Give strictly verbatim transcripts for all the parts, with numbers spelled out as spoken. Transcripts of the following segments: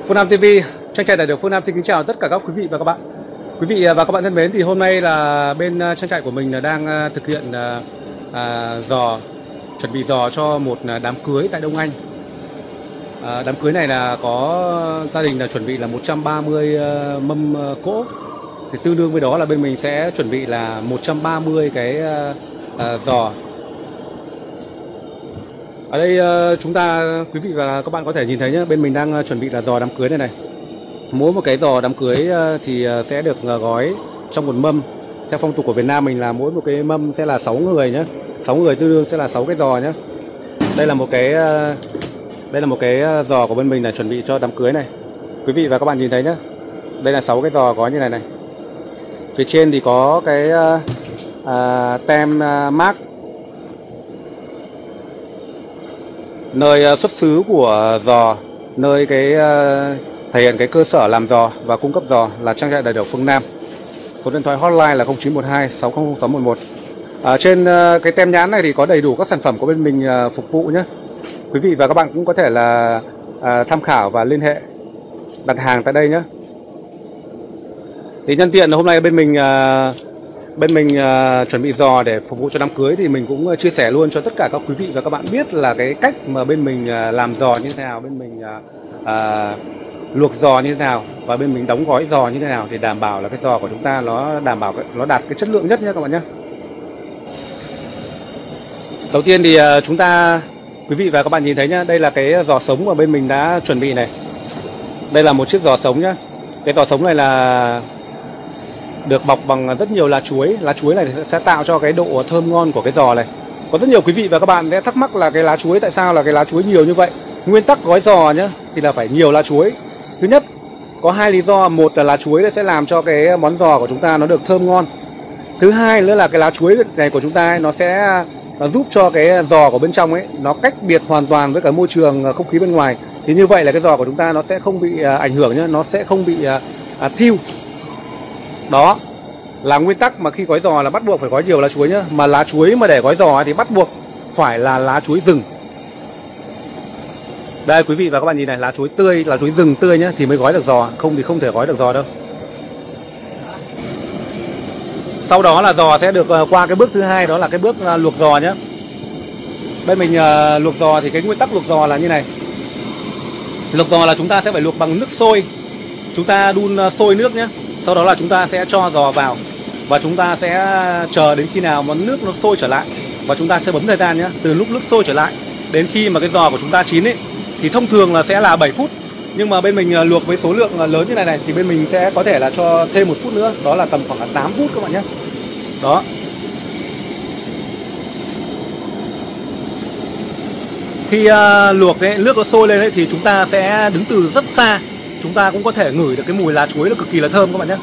Phương Nam ti vi, trang trại đại được Phương Nam xin kính chào tất cả các quý vị và các bạn. Quý vị và các bạn thân mến, thì hôm nay là bên trang trại của mình đang thực hiện à, giò, chuẩn bị giò cho một đám cưới tại Đông Anh. À, đám cưới này là có gia đình là chuẩn bị là một trăm ba mươi mâm cỗ, thì tương đương với đó là bên mình sẽ chuẩn bị là một trăm ba mươi cái à, giò. Ở đây chúng ta, quý vị và các bạn có thể nhìn thấy nhé, bên mình đang chuẩn bị là giò đám cưới này này. Mỗi một cái giò đám cưới thì sẽ được gói trong một mâm. Theo phong tục của Việt Nam mình là mỗi một cái mâm sẽ là sáu người nhé. sáu người tương đương sẽ là sáu cái giò nhé. Đây là một cái đây là một cái giò của bên mình là chuẩn bị cho đám cưới này. Quý vị và các bạn nhìn thấy nhé. Đây là sáu cái giò gói như này này. Phía trên thì có cái à, tem mác nơi xuất xứ của giò, nơi cái thể hiện cái cơ sở làm giò và cung cấp giò là trang trại đại điểu Phương Nam. Số điện thoại hotline là không chín một hai sáu không không sáu một một. À, trên cái tem nhãn này thì có đầy đủ các sản phẩm của bên mình phục vụ nhé. Quý vị và các bạn cũng có thể là à, tham khảo và liên hệ đặt hàng tại đây nhé. Thì nhân tiện hôm nay bên mình à, bên mình uh, chuẩn bị giò để phục vụ cho đám cưới, thì mình cũng uh, chia sẻ luôn cho tất cả các quý vị và các bạn biết là cái cách mà bên mình uh, làm giò như thế nào, bên mình uh, uh, luộc giò như thế nào và bên mình đóng gói giò như thế nào để đảm bảo là cái giò của chúng ta nó đảm bảo nó đạt cái chất lượng nhất nhé các bạn nhé. Đầu tiên thì uh, chúng ta, quý vị và các bạn nhìn thấy nhá, đây là cái giò sống mà bên mình đã chuẩn bị này. Đây là một chiếc giò sống nhá. Cái giò sống này là được bọc bằng rất nhiều lá chuối. Lá chuối này sẽ tạo cho cái độ thơm ngon của cái giò này. Có rất nhiều quý vị và các bạn sẽ thắc mắc là cái lá chuối, tại sao là cái lá chuối nhiều như vậy. Nguyên tắc gói giò nhá thì là phải nhiều lá chuối. Thứ nhất, có hai lý do. Một là lá chuối sẽ làm cho cái món giò của chúng ta nó được thơm ngon. Thứ hai nữa là cái lá chuối này của chúng ta ấy, nó sẽ nó giúp cho cái giò của bên trong ấy nó cách biệt hoàn toàn với cả môi trường không khí bên ngoài. Thì như vậy là cái giò của chúng ta nó sẽ không bị ảnh hưởng nhá, nó sẽ không bị à, thiêu. Đó là nguyên tắc mà khi gói giò là bắt buộc phải gói nhiều lá chuối nhá. Mà lá chuối mà để gói giò thì bắt buộc phải là lá chuối rừng. Đây quý vị và các bạn nhìn này, lá chuối tươi, lá chuối rừng tươi nhá thì mới gói được giò, không thì không thể gói được giò đâu. Sau đó là giò sẽ được qua cái bước thứ hai, đó là cái bước luộc giò nhá. Bên mình uh, luộc giò thì cái nguyên tắc luộc giò là như này. Luộc giò là chúng ta sẽ phải luộc bằng nước sôi. Chúng ta đun sôi nước nhé. Sau đó là chúng ta sẽ cho giò vào và chúng ta sẽ chờ đến khi nào mà nước nó sôi trở lại, và chúng ta sẽ bấm thời gian nhé. Từ lúc nước sôi trở lại đến khi mà cái giò của chúng ta chín ấy thì thông thường là sẽ là bảy phút. Nhưng mà bên mình luộc với số lượng lớn như này này thì bên mình sẽ có thể là cho thêm một phút nữa, đó là tầm khoảng là tám phút các bạn nhé. Đó. Khi uh, luộc ấy, nước nó sôi lên ấy, thì chúng ta sẽ đứng từ rất xa, chúng ta cũng có thể ngửi được cái mùi lá chuối nó cực kỳ là thơm các bạn nhé.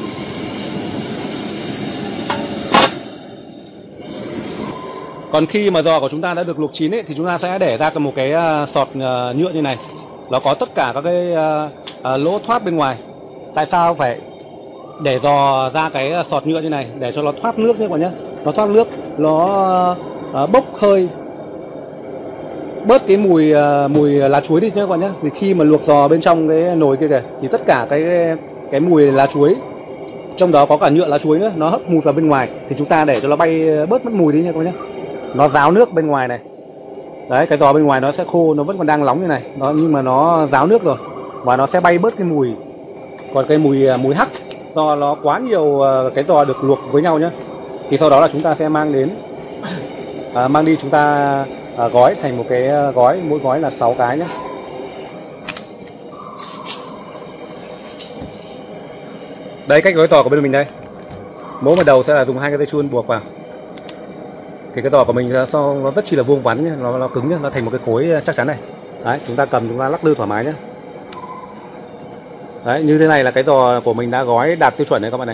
Còn khi mà giò của chúng ta đã được luộc chín ấy, thì chúng ta sẽ để ra một cái sọt nhựa như này. Nó có tất cả các cái uh, lỗ thoát bên ngoài. Tại sao phải để giò ra cái sọt nhựa như này? Để cho nó thoát nước nhé các bạn nhé. Nó thoát nước, nó uh, bốc hơi, bớt cái mùi uh, mùi lá chuối đi nhé các bạn nhé. Thì khi mà luộc giò bên trong cái nồi kia kìa thì tất cả cái cái mùi lá chuối, trong đó có cả nhựa lá chuối nữa, nó hấp mùi vào bên ngoài, thì chúng ta để cho nó bay bớt mất mùi đi nha các bạn nhé. Nó ráo nước bên ngoài này. Đấy, cái giò bên ngoài nó sẽ khô, nó vẫn còn đang nóng như này. Nó nhưng mà nó ráo nước rồi và nó sẽ bay bớt cái mùi. Còn cái mùi mùi hắc do nó quá nhiều cái giò được luộc với nhau nhé. Thì sau đó là chúng ta sẽ mang đến à, mang đi chúng ta à, gói thành một cái gói, mỗi gói là sáu cái nhé. Đây cách gói giò của bên mình đây. Mỗi một đầu sẽ là dùng hai cái dây chun buộc vào. Thì cái giò của mình nó rất chi là vuông vắn nhé, nó, nó cứng nhé, nó thành một cái khối chắc chắn này. Đấy, chúng ta cầm chúng ta lắc lư thoải mái nhé. Đấy, như thế này là cái giò của mình đã gói đạt tiêu chuẩn đấy các bạn này.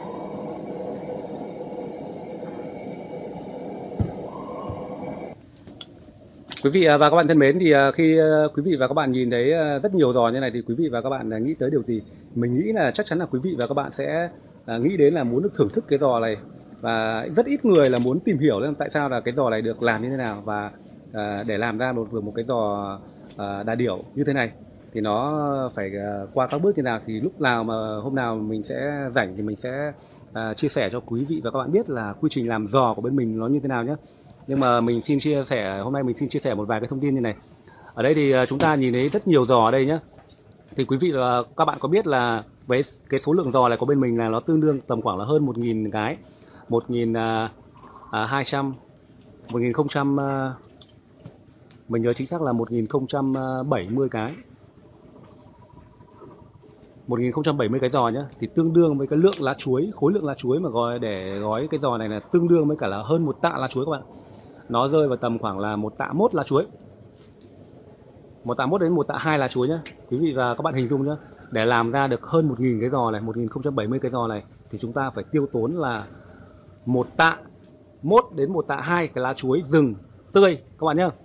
Quý vị và các bạn thân mến, thì khi quý vị và các bạn nhìn thấy rất nhiều giò như này thì quý vị và các bạn nghĩ tới điều gì? Mình nghĩ là chắc chắn là quý vị và các bạn sẽ nghĩ đến là muốn được thưởng thức cái giò này. Và rất ít người là muốn tìm hiểu tại sao là cái giò này được làm như thế nào, và để làm ra một một cái giò đà điểu như thế này. thì nó phải qua các bước như nào, thì lúc nào mà hôm nào mình sẽ rảnh thì mình sẽ à, chia sẻ cho quý vị và các bạn biết là quy trình làm giò của bên mình nó như thế nào nhé. Nhưng mà mình xin chia sẻ hôm nay mình xin chia sẻ một vài cái thông tin như này. Ở đây thì chúng ta nhìn thấy rất nhiều giò ở đây nhé. Thì quý vị và các bạn có biết là với cái số lượng giò này của bên mình là nó tương đương tầm khoảng là hơn một nghìn cái, một nghìn hai trăm, một nghìn không trăm, mình nhớ chính xác là một nghìn không trăm bảy mươi cái, một nghìn không trăm bảy mươi cái giò nhá, thì tương đương với cái lượng lá chuối, khối lượng lá chuối mà gói để gói cái giò này là tương đương với cả là hơn một tạ lá chuối các bạn. Nó rơi vào tầm khoảng là một tạ mốt lá chuối, một tạ mốt đến một tạ hai lá chuối nhá. Quý vị và các bạn hình dung nhá, để làm ra được hơn một nghìn cái giò này, một nghìn không trăm bảy mươi cái giò này thì chúng ta phải tiêu tốn là một tạ mốt đến một tạ hai cái lá chuối rừng tươi các bạn nhá.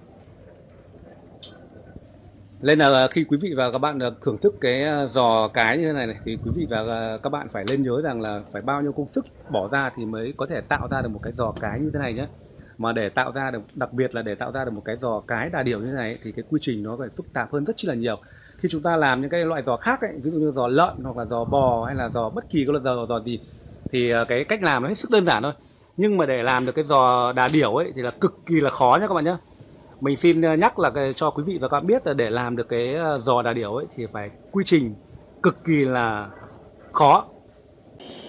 Nên là khi quý vị và các bạn thưởng thức cái giò cái như thế này này thì quý vị và các bạn phải nên nhớ rằng là phải bao nhiêu công sức bỏ ra thì mới có thể tạo ra được một cái giò cái như thế này nhé. Mà để tạo ra được, đặc biệt là để tạo ra được một cái giò cái đà điểu như thế này thì cái quy trình nó phải phức tạp hơn rất chi là nhiều. Khi chúng ta làm những cái loại giò khác ấy, ví dụ như giò lợn hoặc là giò bò hay là giò bất kỳ cái loại giò, giò gì thì cái cách làm nó hết sức đơn giản thôi. Nhưng mà để làm được cái giò đà điểu ấy thì là cực kỳ là khó nhé các bạn nhé. Mình xin nhắc là cái, cho quý vị và các bạn biết là để làm được cái giò đà điểu ấy thì phải quy trình cực kỳ là khó.